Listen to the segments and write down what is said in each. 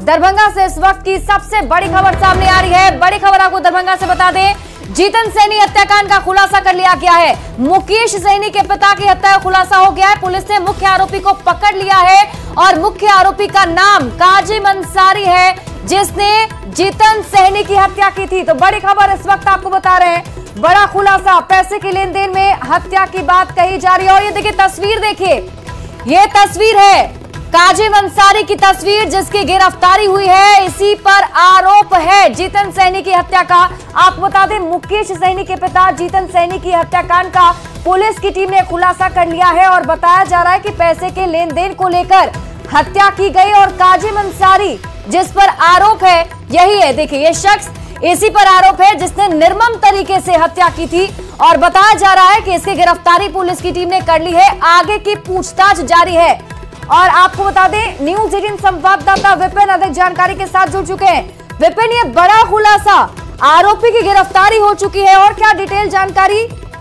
दरभंगा से इस वक्त की सबसे बड़ी खबर सामने आ रही है। बड़ी खबर आपको दरभंगा से बता दें, जीतन सैनी हत्याकांड का खुलासा कर लिया गया है। मुकेश सैनी के पिता की हत्या का खुलासा हो गया है। पुलिस ने मुख्य आरोपी को पकड़ लिया है और मुख्य आरोपी का नाम काजिम अंसारी है, जिसने जीतन सैनी की हत्या की थी। तो बड़ी खबर इस वक्त आपको बता रहे हैं, बड़ा खुलासा, पैसे के लेन देन में हत्या की बात कही जा रही है। और ये देखिए तस्वीर, देखिए ये तस्वीर है काजिम अंसारी की तस्वीर, जिसकी गिरफ्तारी हुई है। इसी पर आरोप है जीतन सैनी की हत्या का। आपको बता दें, मुकेश सैनी के पिता जीतन सैनी की हत्याकांड का पुलिस की टीम ने खुलासा कर लिया है और बताया जा रहा है कि पैसे के लेन देन को लेकर हत्या की गई। और काजिम अंसारी जिस पर आरोप है यही है, देखिए ये शख्स, इसी पर आरोप है जिसने निर्मम तरीके से हत्या की थी। और बताया जा रहा है कि इसकी गिरफ्तारी पुलिस की टीम ने कर ली है। आगे की पूछताछ जारी है। और आपको बता दें, न्यूज 18 संवाददाता विपिन अधिक जानकारी के साथ जुड़ चुके हैं। विपिन, ये बड़ा खुलासा, आरोपी की गिरफ्तारी हो चुकी है, और क्या डिटेल जानकारी?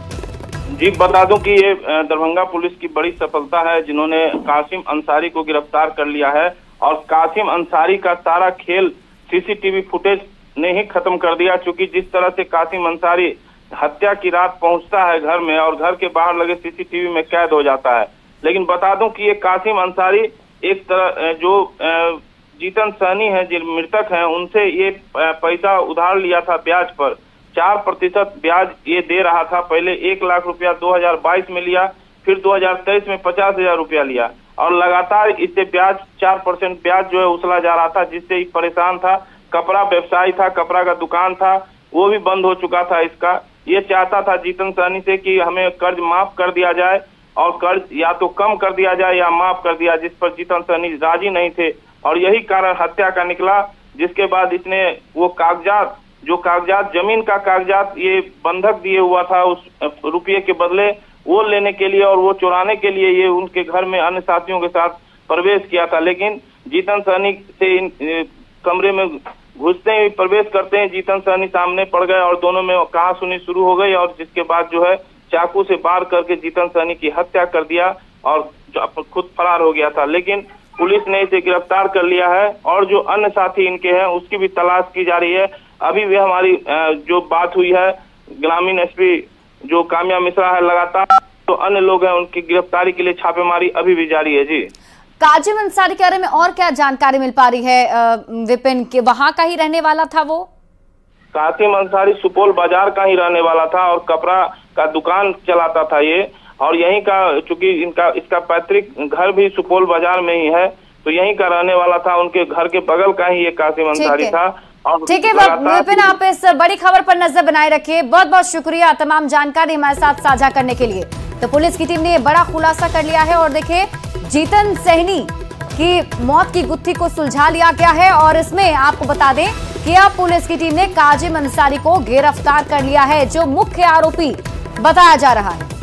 जी बता दूं कि ये दरभंगा पुलिस की बड़ी सफलता है, जिन्होंने कासिम अंसारी को गिरफ्तार कर लिया है। और कासिम अंसारी का सारा खेल सीसीटीवी फुटेज ने ही खत्म कर दिया, क्योंकि जिस तरह से कासिम अंसारी हत्या की रात पहुंचता है घर में और घर के बाहर लगे सीसीटीवी में कैद हो जाता है। लेकिन बता दूं कि ये कासिम अंसारी एक तरह जो जीतन सैनी है, जो मृतक हैं, उनसे ये पैसा उधार लिया था ब्याज पर। 4% ब्याज ये दे रहा था। पहले 1 लाख रुपया 2022 में लिया, फिर 2023 में 50,000 रुपया लिया, और लगातार इससे ब्याज 4% ब्याज जो है उछला जा रहा था, जिससे ये परेशान था। कपड़ा व्यवसायी था, कपड़ा का दुकान था, वो भी बंद हो चुका था इसका। ये चाहता था जीतन सैनी से कि हमें कर्ज माफ कर दिया जाए, और कर्ज या तो कम कर दिया जाए या माफ कर दिया, जिस पर जीतन सैनी राजी नहीं थे। और यही कारण हत्या का निकला, जिसके बाद इसने वो कागजात, जो कागजात, जमीन का कागजात ये बंधक दिए हुआ था उस रुपये के बदले, वो लेने के लिए और वो चुराने के लिए ये उनके घर में अन्य साथियों के साथ प्रवेश किया था। लेकिन जीतन सैनी से इन कमरे में घुसते ही, प्रवेश करते हैं, जीतन सैनी सामने पड़ गए और दोनों में कहासुनी शुरू हो गई। और जिसके बाद जो है चाकू से वार करके जीतन सैनी की हत्या कर दिया और खुद फरार हो गया था। लेकिन पुलिस ने इसे गिरफ्तार कर लिया है, और जो अन्य साथी इनके हैं उसकी भी तलाश की जा रही है। अभी भी हमारी जो बात हुई है ग्रामीण एसपी जो काम्या मिश्रा है, लगातार तो अन्य लोग हैं, उनकी गिरफ्तारी के लिए छापेमारी अभी भी जारी है। जी, काजिम अंसारी के बारे में और क्या जानकारी मिल पा रही है विपिन, के वहां का ही रहने वाला था वो? कासिम अंसारी सुपौल बाजार का ही रहने वाला था और कपड़ा का दुकान चलाता था ये। और यहीं का, चूंकि इसका पैतृक घर भी सुपौल बाजार में ही है, तो यहीं का रहने वाला था। उनके घर के बगल का ही ये कासिम अंसारी था। ठीक है विपिन, आप इस बड़ी खबर पर नजर बनाए रखिए। बहुत बहुत शुक्रिया तमाम जानकारी हमारे साथ साझा करने के लिए। तो पुलिस की टीम ने बड़ा खुलासा कर लिया है, और देखिए जीतन सैनी की मौत की गुत्थी को सुलझा लिया गया है। और इसमें आपको बता दें कि अब पुलिस की टीम ने काजिम अंसारी को गिरफ्तार कर लिया है, जो मुख्य आरोपी बताया जा रहा है।